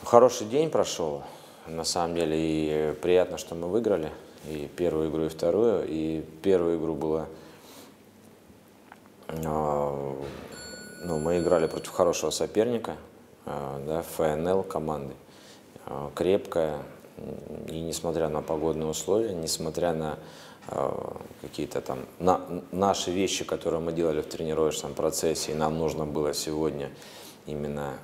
Хороший день прошел, на самом деле, и приятно, что мы выиграли и первую игру, и вторую. И первую игру было, ну, мы играли против хорошего соперника, да, ФНЛ команды, крепкая, и несмотря на погодные условия, несмотря на какие-то там наши вещи, которые мы делали в тренировочном процессе, и нам нужно было сегодня именно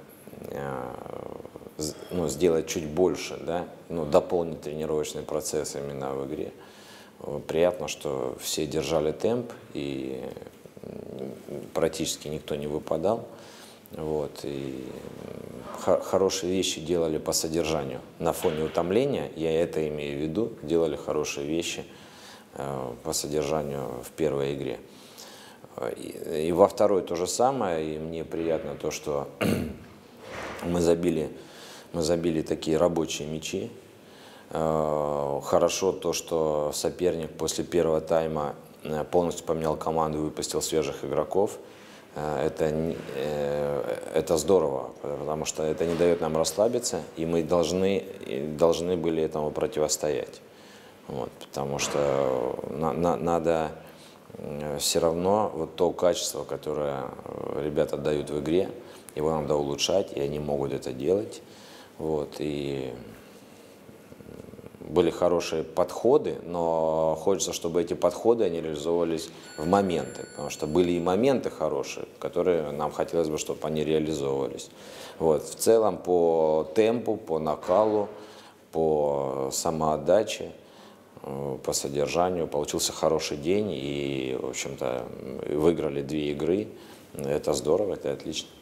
ну, сделать чуть больше, да, ну, дополнить тренировочный процесс именно в игре. Приятно, что все держали темп и практически никто не выпадал. Вот, и хорошие вещи делали по содержанию. На фоне утомления, я это имею в виду, делали хорошие вещи по содержанию в первой игре. И во второй то же самое, и мне приятно то, что мы забили такие рабочие мячи. Хорошо то, что соперник после первого тайма полностью поменял команду и выпустил свежих игроков. Это здорово, потому что это не дает нам расслабиться, и мы должны были этому противостоять. Вот, потому что надо все равно вот то качество, которое ребята дают в игре, его надо улучшать, и они могут это делать. Вот, и были хорошие подходы, но хочется, чтобы эти подходы они реализовывались в моменты, потому что были и моменты хорошие, которые нам хотелось бы, чтобы они реализовывались. Вот, в целом по темпу, по накалу, по самоотдаче, по содержанию получился хороший день, и, в общем-то, выиграли 2 игры. Это здорово, это отлично.